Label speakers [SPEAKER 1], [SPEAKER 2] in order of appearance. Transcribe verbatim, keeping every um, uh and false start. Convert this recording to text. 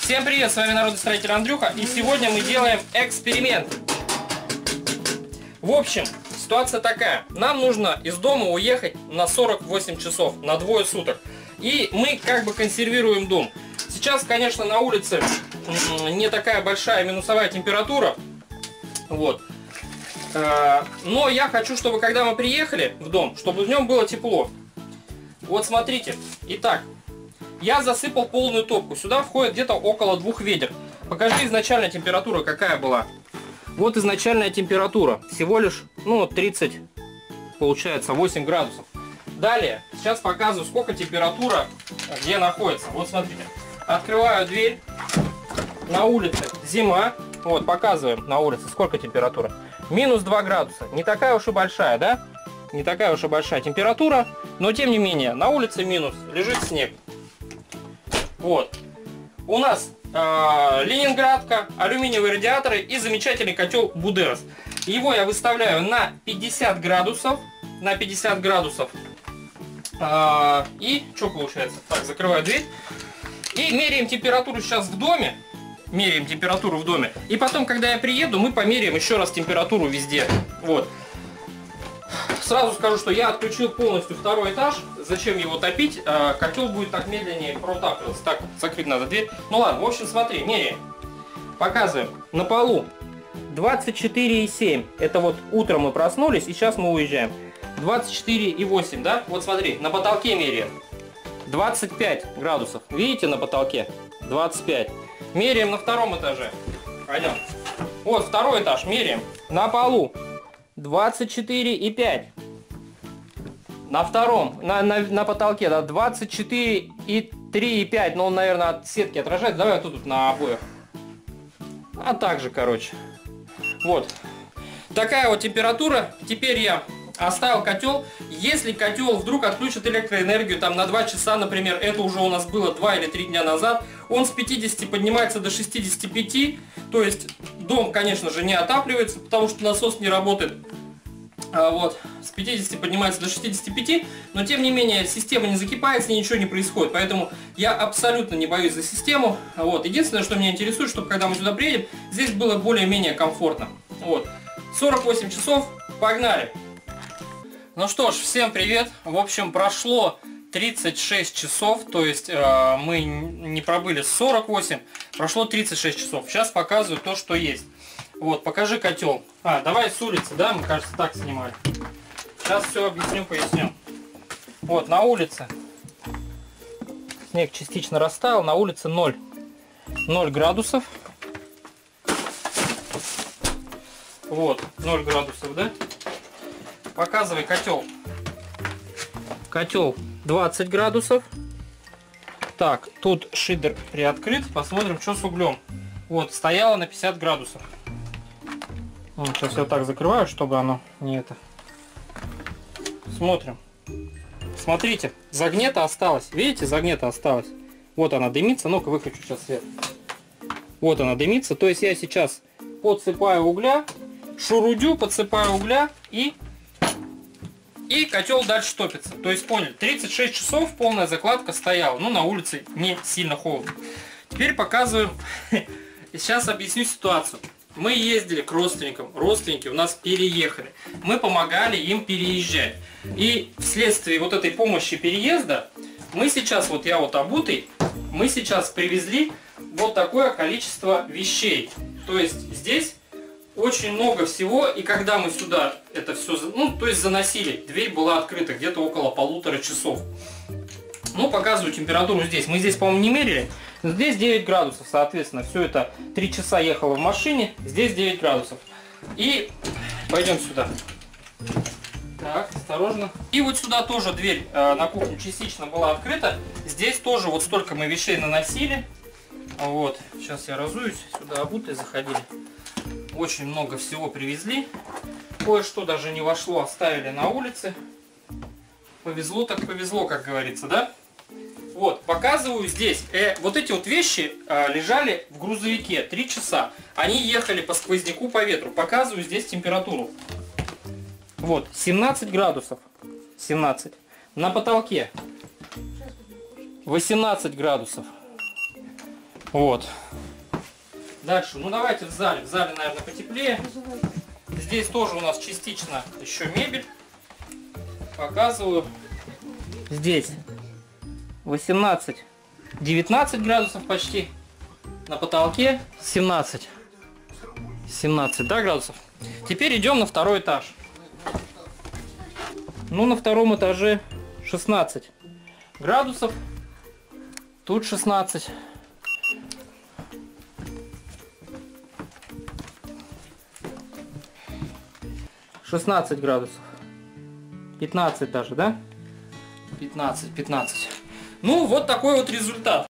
[SPEAKER 1] Всем привет, с вами народный строитель Андрюха, и сегодня мы делаем эксперимент. В общем, ситуация такая. Нам нужно из дома уехать на сорок восемь часов, на двое суток. И мы как бы консервируем дом. Сейчас, конечно, на улице не такая большая минусовая температура. Вот. Но я хочу, чтобы когда мы приехали в дом, чтобы в нем было тепло. Вот смотрите. Итак, я засыпал полную топку. Сюда входит где-то около двух ведер. Покажи изначальная температура, какая была. Вот изначальная температура. Всего лишь, ну, тридцать, получается, восемь градусов. Далее, сейчас показываю, сколько температура где находится. Вот смотрите. Открываю дверь. На улице зима. Вот, показываем на улице, сколько температура. Минус два градуса. Не такая уж и большая, да? Не такая уж и большая температура. Но, тем не менее, на улице минус. Лежит снег. Вот. У нас э, ленинградка, алюминиевые радиаторы и замечательный котел Будерос. Его я выставляю на пятьдесят градусов. На пятьдесят градусов. Э, и что получается? Так, закрываю дверь. И меряем температуру сейчас в доме. Меряем температуру в доме. И потом, когда я приеду, мы померяем еще раз температуру везде. Вот. Сразу скажу, что я отключил полностью второй этаж. Зачем его топить? Котел будет так медленнее протапливаться. Так, закрыть надо дверь. Ну ладно, в общем, смотри, меряем. Показываем. На полу двадцать четыре и семь. Это вот утром мы проснулись, и сейчас мы уезжаем. двадцать четыре и восемь, да? Вот смотри, на потолке меряем. двадцать пять градусов. Видите, на потолке? двадцать пять. Меряем на втором этаже. Пойдем. Вот второй этаж. Меряем. На полу двадцать четыре и пять. На втором, на, на, на потолке, да, двадцать четыре и три и пять. Но он, наверное, от сетки отражает. Давай тут, тут на обоих. А также, короче. Вот. Такая вот температура. Теперь я оставил котел. Если котел вдруг отключит электроэнергию там на два часа, например, это уже у нас было два или три дня назад, он с пятидесяти поднимается до шестидесяти пяти, то есть дом, конечно же, не отапливается, потому что насос не работает. А вот, с пятидесяти поднимается до шестидесяти пяти, но тем не менее система не закипает, с ней ничего не происходит, поэтому я абсолютно не боюсь за систему. Вот. Единственное, что меня интересует, чтобы когда мы сюда приедем, здесь было более-менее комфортно. Вот. сорок восемь часов, погнали! Ну что ж, всем привет! В общем, прошло тридцать шесть часов, то есть э, мы не пробыли сорок восемь, прошло тридцать шесть часов. Сейчас показываю то, что есть. Вот, покажи котел. А, давай с улицы, да, мы, кажется, так снимали. Сейчас все объясню, поясню. Вот, на улице снег частично растаял, на улице ноль. ноль градусов. Вот, ноль градусов, да? Показывай котел. Котел двадцать градусов. Так, тут шидер приоткрыт. Посмотрим, что с углем. Вот, стояло на пятьдесят градусов. Вот, сейчас я так закрываю, чтобы оно не это. Смотрим. Смотрите, загнета осталось. Видите, загнета осталось. Вот она дымится. Ну-ка, выключу сейчас свет. Вот она дымится. То есть я сейчас подсыпаю угля, шурудю, подсыпаю угля и... И котел дальше топится. То есть поняли, тридцать шесть часов полная закладка стояла. Ну, на улице не сильно холодно. Теперь показываю. Сейчас объясню ситуацию. Мы ездили к родственникам. Родственники у нас переехали. Мы помогали им переезжать. И вследствие вот этой помощи переезда, мы сейчас, вот я вот обутый, мы сейчас привезли вот такое количество вещей. То есть здесь очень много всего, и когда мы сюда это все, ну, то есть заносили, дверь была открыта где-то около полутора часов. Ну, показываю температуру здесь. Мы здесь, по-моему, не мерили. Здесь девять градусов, соответственно, все это три часа ехало в машине, здесь девять градусов. И пойдем сюда. Так, осторожно. И вот сюда тоже дверь э, на кухню частично была открыта. Здесь тоже вот столько мы вещей наносили. Вот, сейчас я разуюсь, сюда обутые заходили. Очень много всего привезли. Кое-что даже не вошло, оставили на улице. Повезло так повезло, как говорится, да? Вот, показываю здесь. Э, вот эти вот вещи э, лежали в грузовике три часа. Они ехали по сквозняку, по ветру. Показываю здесь температуру. Вот, семнадцать градусов. семнадцать. На потолке восемнадцать градусов. Вот. Дальше, ну давайте в зале. В зале, наверное, потеплее. Здесь тоже у нас частично еще мебель. Показываю. Здесь восемнадцать-девятнадцать градусов почти. На потолке семнадцать. семнадцать, да, градусов. Теперь идем на второй этаж. Ну, на втором этаже шестнадцать градусов. Тут шестнадцать. шестнадцать градусов. пятнадцать даже, да? пятнадцать, пятнадцать. Ну, вот такой вот результат.